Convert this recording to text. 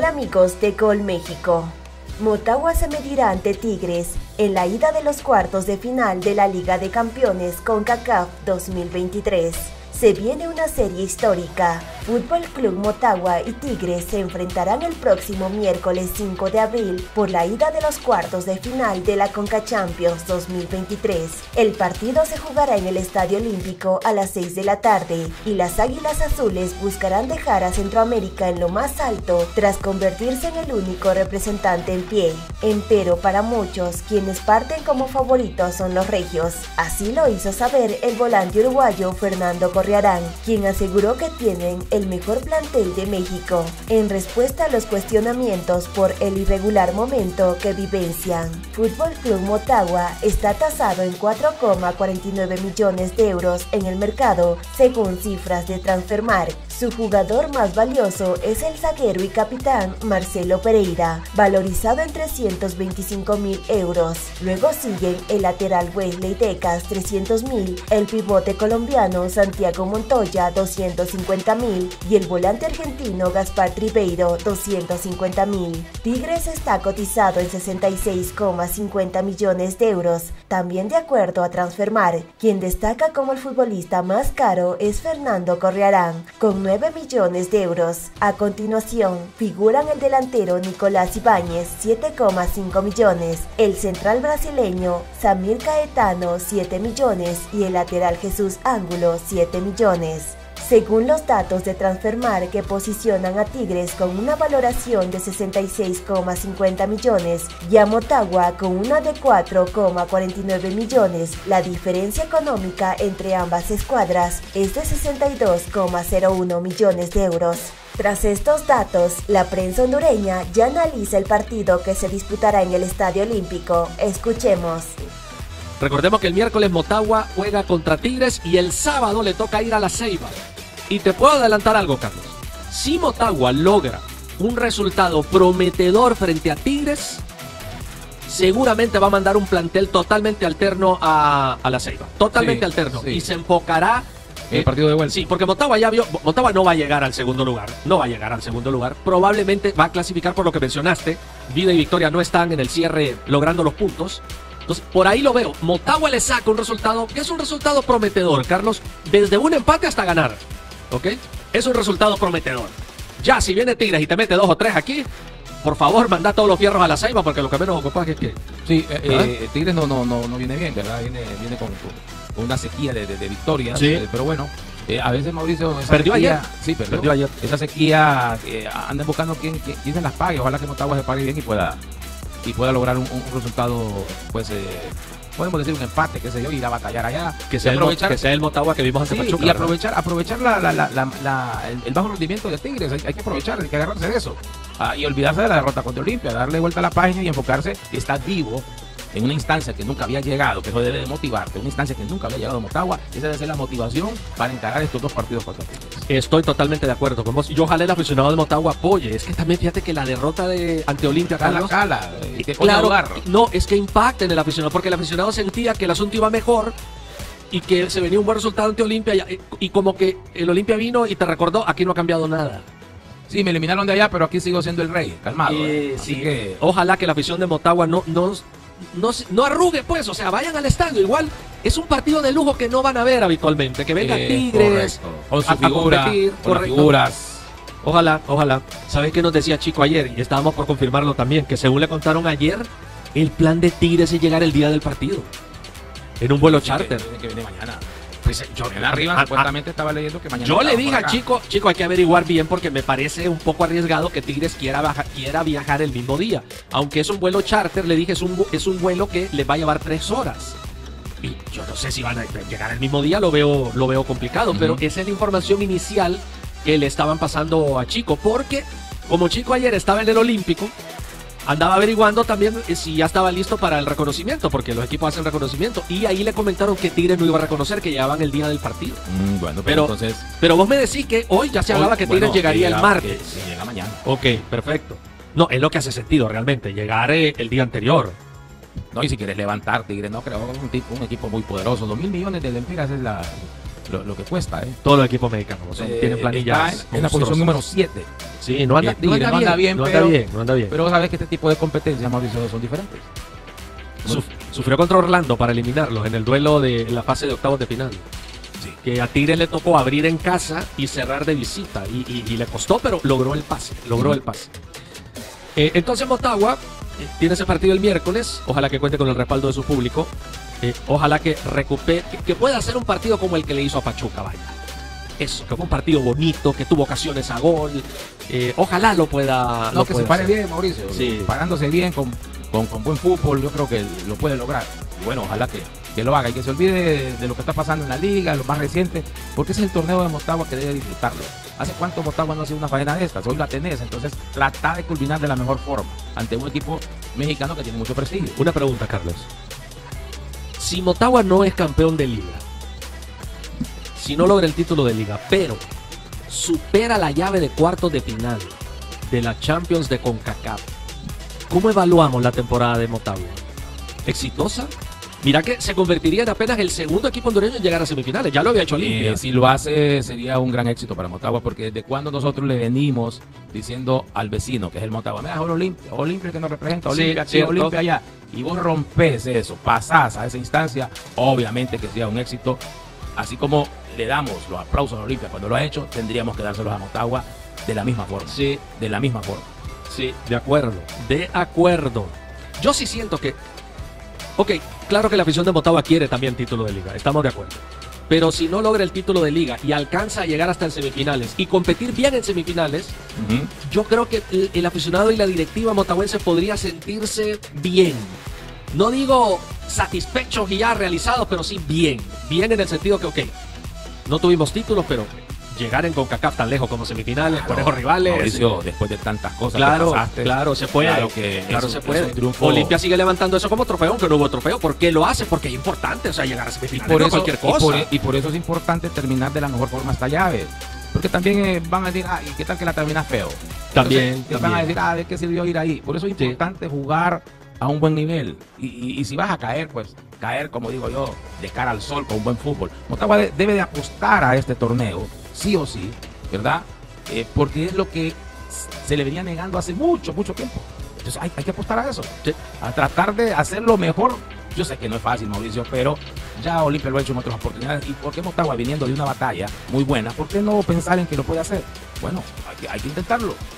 Hola amigos de Gol México. Motagua se medirá ante Tigres en la ida de los cuartos de final de la Liga de Campeones CONCACAF 2023. Se viene una serie histórica. Fútbol Club Motagua y Tigres se enfrentarán el próximo miércoles 5 de abril por la ida de los cuartos de final de la CONCACHAMPIONS 2023. El partido se jugará en el Estadio Olímpico a las 6 de la tarde y las Águilas Azules buscarán dejar a Centroamérica en lo más alto tras convertirse en el único representante en pie. Empero para muchos, quienes parten como favoritos son los regios. Así lo hizo saber el volante uruguayo Fernando Corriarán, quien aseguró que tienen el mejor plantel de México, en respuesta a los cuestionamientos por el irregular momento que vivencian. Fútbol Club Motagua está tasado en 4,49 millones de euros en el mercado, según cifras de Transfermarkt. Su jugador más valioso es el zaguero y capitán Marcelo Pereira, valorizado en 325.000 euros. Luego siguen el lateral Wesley Decas, 300.000, el pivote colombiano Santiago Montoya, 250.000 y el volante argentino Gaspar Tribeiro, 250.000. Tigres está cotizado en 66,50 millones de euros, también de acuerdo a Transfermarkt. Quien destaca como el futbolista más caro es Fernando Corriarán, con 9 millones de euros. A continuación, figuran el delantero Nicolás Ibáñez, 7,5 millones, el central brasileño Samir Caetano, 7 millones y el lateral Jesús Ángulo, 7 millones. Según los datos de Transfermarkt, que posicionan a Tigres con una valoración de 66,50 millones y a Motagua con una de 4,49 millones, la diferencia económica entre ambas escuadras es de 62,01 millones de euros. Tras estos datos, la prensa hondureña ya analiza el partido que se disputará en el Estadio Olímpico. Escuchemos. Recordemos que el miércoles Motagua juega contra Tigres y el sábado le toca ir a La Ceiba. Y te puedo adelantar algo, Carlos. Si Motagua logra un resultado prometedor frente a Tigres, seguramente va a mandar un plantel totalmente alterno a La Ceiba. Totalmente alterno. Sí. Y se enfocará el partido de vuelta. Sí, porque Motagua ya vio, Motagua no va a llegar al segundo lugar. No va a llegar al segundo lugar. Probablemente va a clasificar por lo que mencionaste. Vida y Victoria no están en el cierre logrando los puntos. Entonces, por ahí lo veo. Motagua le saca un resultado que es un resultado prometedor, Carlos, desde un empate hasta ganar. ¿Ok? Es un resultado prometedor. Ya, si viene Tigres y te mete 2 o 3 aquí, por favor, manda todos los fierros a La Ceiba, porque lo que menos ocupas es que... Sí, Tigres no viene bien, ¿verdad? Viene con una sequía de victorias. Sí. Pero bueno, a veces Mauricio... ¿Perdió sequía, ayer? Sí, perdió ayer. Esa sequía, andan buscando quién se las pague. Ojalá que Motagua se pague bien y pueda lograr un resultado, pues... podemos decir un empate, qué sé yo, ir a batallar allá. Que sea el Motagua que vimos hace Pachuca. Y aprovechar el bajo rendimiento de Tigres. Hay que aprovechar, hay que agarrarse de eso. Y olvidarse de la derrota contra Olimpia, darle vuelta a la página y enfocarse. Estás vivo en una instancia que nunca había llegado, que eso debe de motivarte, una instancia que nunca había llegado a Motagua. Esa debe ser la motivación para encarar estos 2 partidos contra Tigres. Estoy totalmente de acuerdo con vos. Y ojalá el aficionado de Motagua apoye. Es que también fíjate que la derrota ante Olimpia, Carlos, claro, no, es que impacta en el aficionado, porque el aficionado sentía que el asunto iba mejor y que se venía un buen resultado ante Olimpia y como que el Olimpia vino y te recordó, aquí no ha cambiado nada. Sí, me eliminaron de allá, pero aquí sigo siendo el rey, calmado. Sí, que... Ojalá que la afición de Motagua no arrugue, pues, o sea, vayan al estadio. Igual es un partido de lujo que no van a ver habitualmente, que venga Tigres con su figura, competir, con las figuras. Ojalá. ¿Sabes qué nos decía Chico ayer? Y estábamos por confirmarlo también, que según le contaron ayer, el plan de Tigres es llegar el día del partido en un vuelo charter. Que viene mañana. Pues yo arriba supuestamente estaba leyendo que mañana. Yo le dije a Chico, hay que averiguar bien, porque me parece un poco arriesgado que Tigres quiera viajar el mismo día. Aunque es un vuelo charter, le dije, es un vuelo que les va a llevar 3 horas. Y yo no sé si van a llegar el mismo día, lo veo complicado, pero esa es la información inicial que le estaban pasando a Chico, porque como Chico ayer estaba en el Olímpico, andaba averiguando también si ya estaba listo para el reconocimiento, porque los equipos hacen reconocimiento, y ahí le comentaron que Tigres no iba a reconocer, que llegaban el día del partido. Bueno, entonces... pero vos me decís que hoy ya se hablaba que Tigres llegaría el martes. Sí, llega mañana. Ok, perfecto. No, es lo que hace sentido realmente, llegar el día anterior. No, y si quieres levantar Tigres, no creo, un equipo muy poderoso. 2.000 millones de lempiras es lo que cuesta, ¿eh? Todos los equipos mexicanos tienen planillas. Está en la posición número 7. Sí, no anda bien, no anda bien. Pero sabes que este tipo de competencias, Mauricio, son diferentes. Sufrió contra Orlando para eliminarlos en el duelo de la fase de octavos de final. Sí. Que a Tigres le tocó abrir en casa y cerrar de visita. Y le costó, pero logró el pase. Entonces Motagua tiene ese partido el miércoles. Ojalá que cuente con el respaldo de su público. Ojalá que recupere, que pueda hacer un partido como el que le hizo a Pachuca, vaya. Eso, que fue un partido bonito, que tuvo ocasiones a gol. Ojalá lo pueda. No, que se pare bien, Mauricio. Sí. Parándose bien con buen fútbol, yo creo que lo puede lograr. Y bueno, ojalá que lo haga y que se olvide de lo que está pasando en la liga, lo más reciente, porque ese es el torneo de Motagua que debe disfrutarlo. ¿Hace cuánto Motagua no ha sido una faena de estas? Hoy la tenés, entonces trata de culminar de la mejor forma ante un equipo mexicano que tiene mucho prestigio. Una pregunta, Carlos. Si Motagua no es campeón de liga, si no logra el título de liga, pero supera la llave de cuartos de final de la Champions de CONCACAF, ¿cómo evaluamos la temporada de Motagua? ¿Exitosa? Mira que se convertiría en apenas el segundo equipo hondureño en llegar a semifinales. Ya lo había hecho Olimpia. Si lo hace, sería un gran éxito para Motagua, porque desde cuando nosotros le venimos diciendo al vecino, que es el Motagua, mira, Olimpia que nos representa, Olimpia aquí, Olimpia allá, y vos rompes eso, pasás a esa instancia, obviamente que sea un éxito. Así como le damos los aplausos a Olimpia cuando lo ha hecho, tendríamos que dárselos a Motagua de la misma forma. Sí, de la misma forma. Sí, de acuerdo. Yo sí siento que... Ok, claro que la afición de Motagua quiere también título de liga, estamos de acuerdo. Pero si no logra el título de liga y alcanza a llegar hasta en semifinales y competir bien en semifinales, yo creo que el aficionado y la directiva motahuense podría sentirse bien. No digo satisfechos y ya realizados, pero sí bien. Bien en el sentido que, ok, no tuvimos títulos, pero llegar en CONCACAF tan lejos como semifinales, con esos rivales. Mauricio, después de tantas cosas claro, que pasaste, claro, se puede. Claro se puede. Triunfo. Olimpia sigue levantando eso como trofeo, aunque no hubo trofeo. ¿Por qué lo hace? Porque es importante, o sea, llegar a semifinales, por no eso, cualquier cosa. Y por eso es importante terminar de la mejor forma esta llave. Porque también van a decir, ¿y qué tal que la terminas feo? También. Van a decir, ¿de qué sirvió ir ahí? Por eso es importante jugar a un buen nivel. Y si vas a caer, pues caer, como digo yo, de cara al sol con un buen fútbol. Motagua debe de apostar a este torneo, sí o sí, ¿verdad? Porque es lo que se le venía negando hace mucho tiempo. Entonces hay que apostar a eso, a tratar de hacerlo mejor. Yo sé que no es fácil, Mauricio, pero ya Olimpia lo ha hecho en otras oportunidades. ¿Y por qué Motagua, viniendo de una batalla muy buena, por qué no pensar en que lo puede hacer? Bueno, hay que intentarlo.